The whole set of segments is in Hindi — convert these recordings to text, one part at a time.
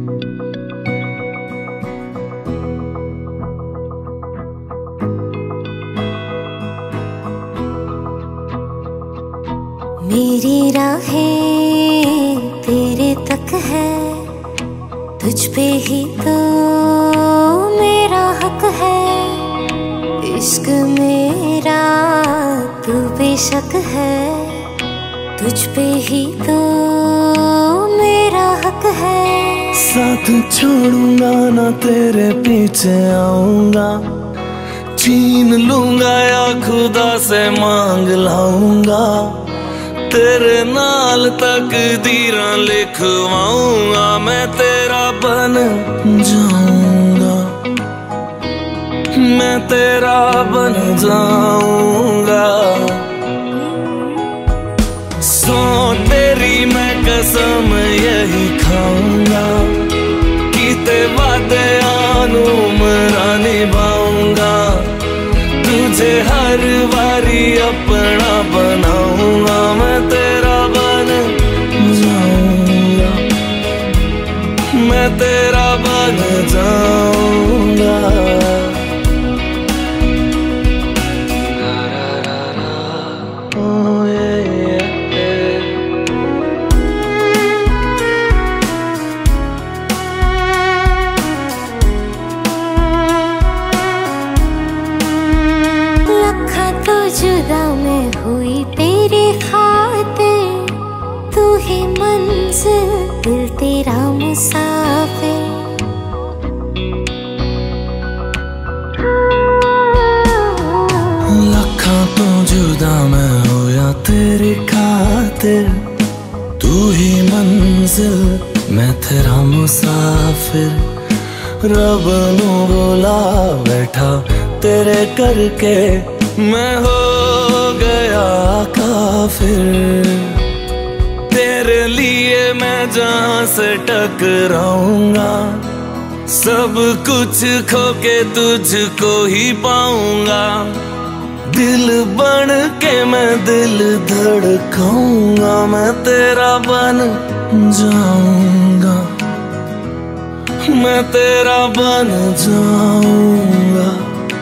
मेरी राहें तेरे तक है, तुझ पे ही तो मेरा हक है। इश्क मेरा तू बेशक है, तुझ पे ही तो मेरा हक है। साथ छोड़ूंगा ना तेरे पीछे आऊंगा, छीन लूंगा या खुदा से मांग लाऊंगा। तेरे नाल तकदीरां लिखवाऊंगा, मैं तेरा बन जाऊंगा, मैं तेरा बन जाऊंगा। सौ तेरी मैं कसम यही खाऊंगा, कीते वादे आनू मरा निभाऊंगा। तुझे हर बारी अपना बनाऊंगा, मैं तेरा बन जाऊंगा, मैं तेरा बन जाऊंगा। जुदा मैं हुई तेरे खातिर, तू ही मंजिल दिल तेरा मुसाफिर। लखा तो जुदा मैं होया तेरी खातिर, तू ही मंजिल मैं तेरा मुसाफिर। रब नू बोला बैठा तेरे करके, मैं हो गया काफिर। तेरे लिए मैं जहां से टकराऊंगा, सब कुछ खो के तुझको ही पाऊंगा। दिल बन के मैं दिल धड़काऊंगा, मैं तेरा बन जाऊंगा, मैं तेरा बन जाऊंगा।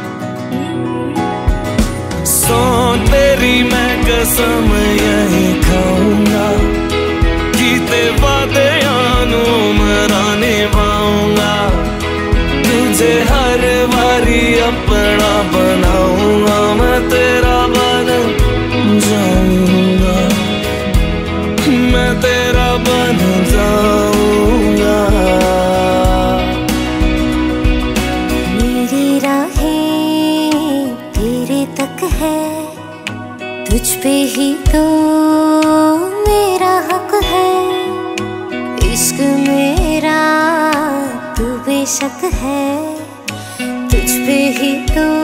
सौ तेरी मैं कसम यही खाऊंगा, कीते वादे आनू मरा निभाऊंगा। तुझे हर बारी अपना बनाऊंगा, मैं तेरा बन जाऊंगा, मैं तेरा बन जाऊंगा। मेरी राहें तेरे तक है, तुझ पे ही तो मेरा हक है। इश्क मेरा तू बेशक है, तुझ पे ही तो